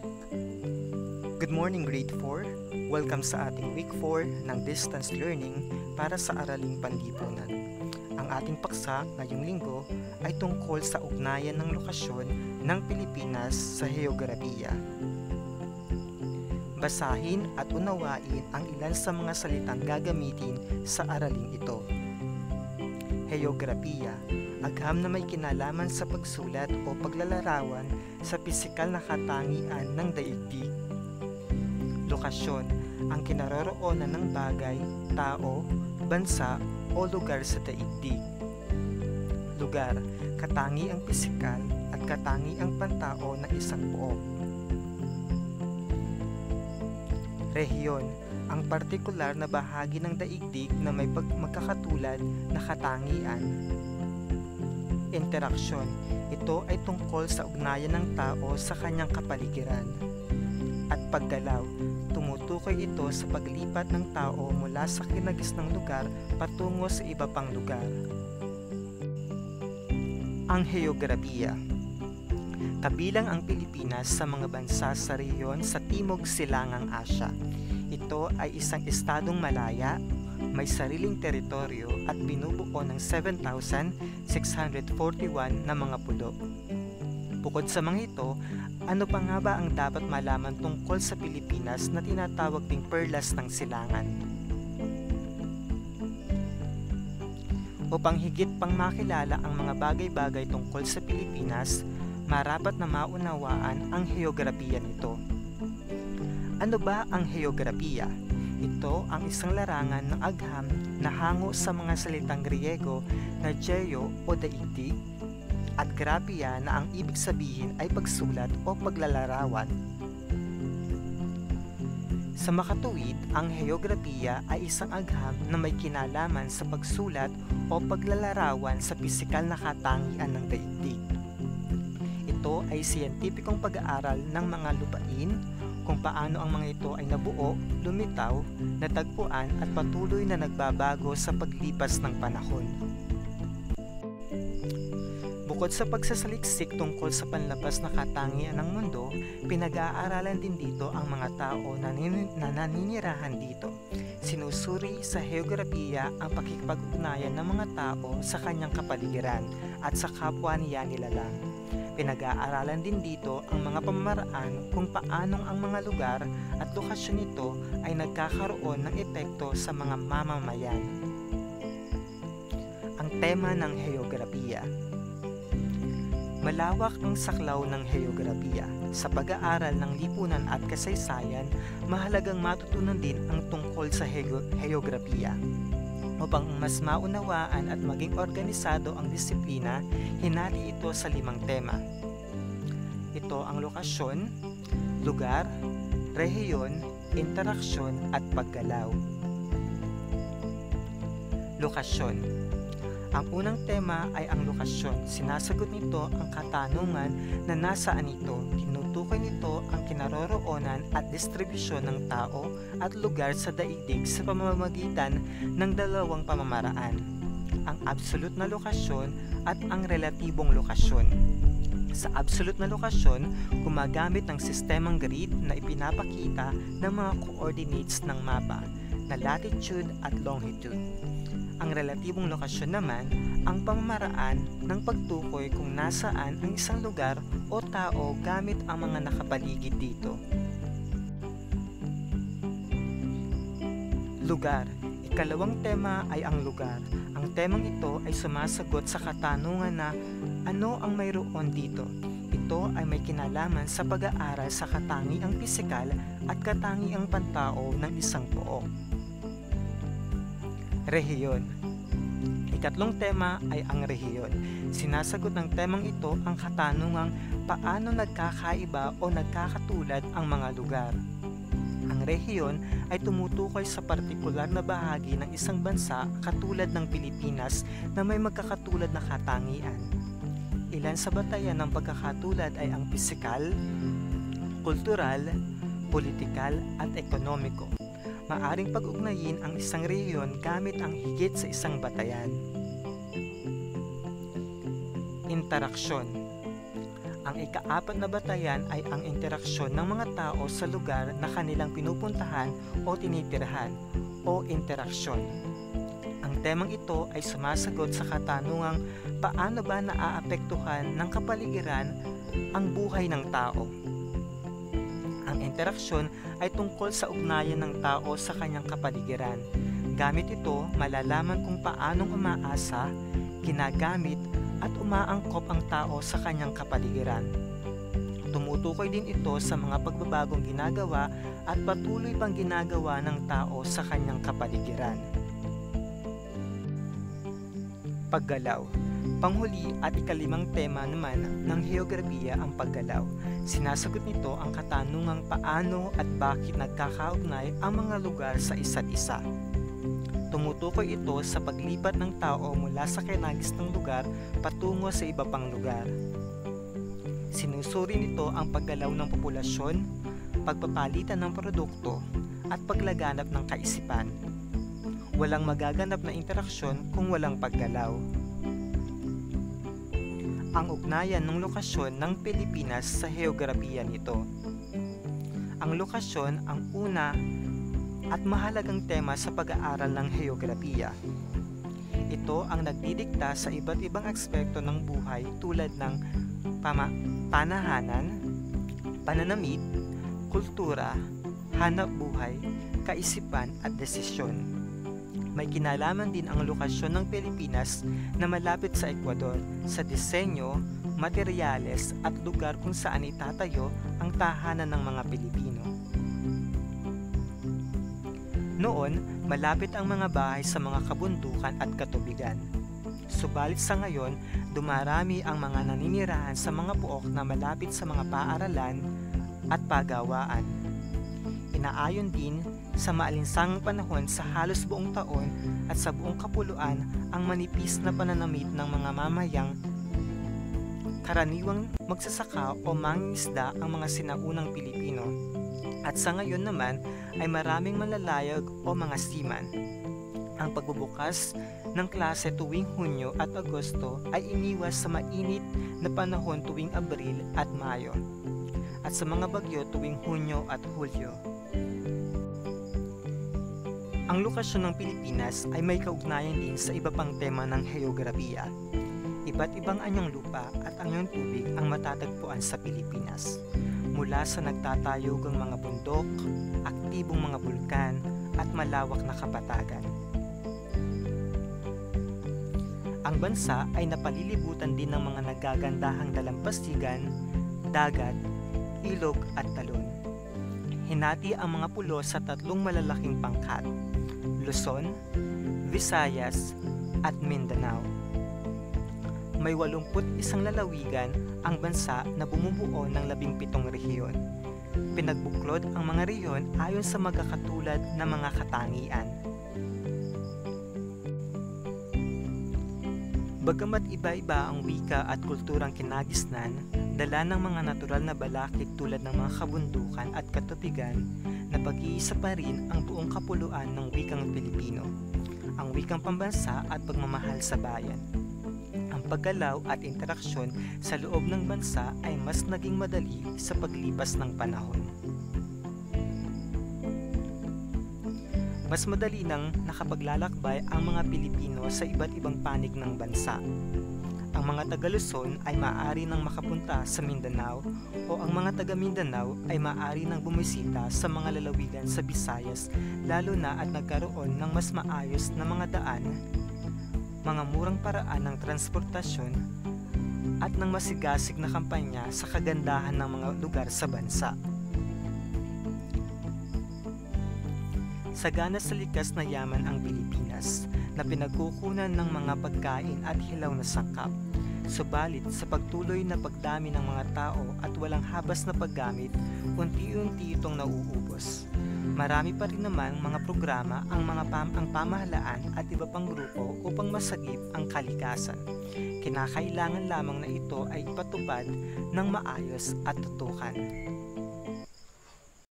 Good morning grade 4. Welcome sa ating week 4 ng distance learning para sa Araling Panlipunan. Ang ating paksa ngayong linggo ay tungkol sa ugnayan ng lokasyon ng Pilipinas sa heograpiya. Basahin at unawain ang ilan sa mga salitang gagamitin sa araling ito. Heograpiya, agham na may kinalaman sa pagsulat o paglalarawan sa pisikal na katangian ng daigdig. Lokasyon, ang kinaroroonan ng bagay, tao, bansa o lugar sa daigdig. Lugar, katangiang pisikal at katangiang pantao ng isang pook. Rehiyon, ang partikular na bahagi ng daigdig na may magkakatulad na katangian. Interaksyon, ito ay tungkol sa ugnayan ng tao sa kanyang kapaligiran. At paggalaw, tumutukoy ito sa paglipat ng tao mula sa kinagisnang lugar patungo sa iba pang lugar. Ang heograpiya. Kabilang ang Pilipinas sa mga bansa sa rehiyon sa Timog Silangang Asya. Ito ay isang estadong malaya, may sariling teritoryo at binubuo ng 7,641 na mga pulo. Bukod sa mga ito, ano pa nga ba ang dapat malaman tungkol sa Pilipinas na tinatawag ding perlas ng silangan? Upang higit pang makilala ang mga bagay-bagay tungkol sa Pilipinas, marapat na maunawaan ang heograpiya nito. Ano ba ang heograpiya? Ito ang isang larangan ng agham na hango sa mga salitang Griego na geo o daigdig at graphiya na ang ibig sabihin ay pagsulat o paglalarawan. Sa makatuwid, ang heograpiya ay isang agham na may kinalaman sa pagsulat o paglalarawan sa pisikal na katangian ng daigdig. Ito ay siyentipikong pag-aaral ng mga lupain, kung paano ang mga ito ay nabuo, lumitaw, natagpuan at patuloy na nagbabago sa paglipas ng panahon. Bukod sa pagsasaliksik tungkol sa panlabas na katangian ng mundo, pinag-aaralan din dito ang mga tao na naninirahan dito. Sinusuri sa heograpiya ang pakikipag-ugnayan ng mga tao sa kanyang kapaligiran at sa kapwa niya nilalang. Pinag-aaralan din dito ang mga pamamaraan kung paanong ang mga lugar at lokasyon nito ay nagkakaroon ng epekto sa mga mamamayan. Ang tema ng heograpiya. Malawak ang saklaw ng heograpiya. Sa pag-aaral ng lipunan at kasaysayan, mahalagang matutunan din ang tungkol sa heograpiya. Upang mas maunawaan at maging organisado ang disiplina, hinati ito sa 5 tema. Ito ang lokasyon, lugar, rehiyon, interaksyon at paggalaw. Lokasyon. Ang unang tema ay ang lokasyon. Sinasagot nito ang katanungan na nasaan ito. Tinutukoy nito ang kinaroroonan at distribusyon ng tao at lugar sa daigdig sa pamamagitan ng 2 pamamaraan, ang absolute na lokasyon at ang relatibong lokasyon. Sa absolute na lokasyon, gumagamit ng sistemang grid na ipinapakita ng mga coordinates ng mapa na latitude at longitude. Ang relatibong lokasyon naman ang pamamaraan ng pagtukoy kung nasaan ang isang lugar o tao gamit ang mga nakapaligid dito. Lugar. Ikalawang tema ay ang lugar. Ang temang ito ay sumasagot sa katanungan na ano ang mayroon dito. Ito ay may kinalaman sa pag-aaral sa katangiang pisikal at katangiang pantao ng isang pook. Rehiyon. Ikatlong tema ay ang rehiyon. Sinasagot ng temang ito ang katanungang paano nagkakaiba o nagkakatulad ang mga lugar. Ang rehiyon ay tumutukoy sa partikular na bahagi ng isang bansa katulad ng Pilipinas na may magkakatulad na katangian. Ilan sa batayan ng pagkakatulad ay ang pisikal, kultural, politikal at ekonomiko. Maaring pag-ugnayin ang isang rehiyon gamit ang higit sa isang batayan. Interaksyon. Ang ikaapat na batayan ay ang interaksyon ng mga tao sa lugar na kanilang pinupuntahan o tinitirhan o interaksyon. Ang temang ito ay sumasagot sa katanungang paano ba naaapektuhan ng kapaligiran ang buhay ng tao. Ang interaksyon ay tungkol sa ugnayan ng tao sa kanyang kapaligiran. Gamit ito, malalaman kung paanong umaasa, ginagamit at umaangkop ang tao sa kanyang kapaligiran. Tumutukoy din ito sa mga pagbabagong ginagawa at patuloy pang ginagawa ng tao sa kanyang kapaligiran. Paggalaw. Panghuli at ikalimang tema naman ng heograpiya ang paggalaw. Sinasagot nito ang katanungang paano at bakit nagkakaugnay ang mga lugar sa isa't isa. Tumutukoy ito sa paglipat ng tao mula sa kinagis ng lugar patungo sa iba pang lugar. Sinusuri nito ang paggalaw ng populasyon, pagpapalitan ng produkto, at paglaganap ng kaisipan. Walang magaganap na interaksyon kung walang paggalaw. Ang ugnayan ng lokasyon ng Pilipinas sa heograpiya nito. Ang lokasyon ang una at mahalagang tema sa pag-aaral ng heograpiya. Ito ang nagdidikta sa iba't ibang aspekto ng buhay tulad ng panahanan, pananamit, kultura, hanap buhay, kaisipan at desisyon. May kinalaman din ang lokasyon ng Pilipinas na malapit sa Ecuador sa disenyo, materyales at lugar kung saan itatayo ang tahanan ng mga Pilipino. Noon, malapit ang mga bahay sa mga kabundukan at katubigan. Subalit sa ngayon, dumarami ang mga naninirahan sa mga puok na malapit sa mga paaralan at pagawaan. Inaayon din sa maalinsangang panahon sa halos buong taon at sa buong kapuluan ang manipis na pananamit ng mga mamayang karaniwang magsasaka o mangingisda ang mga sinaunang Pilipino. At sa ngayon naman ay maraming manlalayag o mga seaman. Ang pagbubukas ng klase tuwing Hunyo at Agosto ay iniwas sa mainit na panahon tuwing Abril at Mayo at sa mga bagyo tuwing Hunyo at Hulyo. Ang lokasyon ng Pilipinas ay may kaugnayan din sa iba pang tema ng heograpiya. Iba't ibang anyang lupa at anyang tubig ang matatagpuan sa Pilipinas. Mula sa nagtatayugang mga bundok, aktibong mga bulkan, at malawak na kapatagan. Ang bansa ay napalilibutan din ng mga nagagandahang dalampasigan, dagat, ilog at talon. Hinati ang mga pulo sa tatlong malalaking pangkat, Luzon, Visayas, at Mindanao. May 81 lalawigan ang bansa na bumubuo ng 17 rehiyon. Pinagbuklod ang mga rehiyon ayon sa magkakatulad na mga katangian. Bagamat iba-iba ang wika at kulturang kinagisnan, dala ng mga natural na balakid tulad ng mga kabundukan at katubigan, na pag-iisa pa rin ang buong kapuluan ng wikang Pilipino, ang wikang pambansa at pagmamahal sa bayan. Ang paggalaw at interaksyon sa loob ng bansa ay mas naging madali sa paglipas ng panahon. Mas madali nang nakapaglalakbay ang mga Pilipino sa iba't ibang panig ng bansa. Ang mga taga-Luzon ay maaari nang makapunta sa Mindanao o ang mga taga-Mindanao ay maaari nang bumisita sa mga lalawigan sa Visayas, lalo na at nagkaroon ng mas maayos na mga daan, mga murang paraan ng transportasyon at ng masigasig na kampanya sa kagandahan ng mga lugar sa bansa. Sagana sa likas na yaman ang Pilipinas na pinagkukunan ng mga pagkain at hilaw na sangkap. Subalit sa pagtuloy na pagdami ng mga tao at walang habas na paggamit, unti-unti itong nauubos. Marami pa rin naman mga programa ang pamahalaan at iba pang grupo upang masagip ang kalikasan. Kinakailangan lamang na ito ay ipatupad ng maayos at tutukan.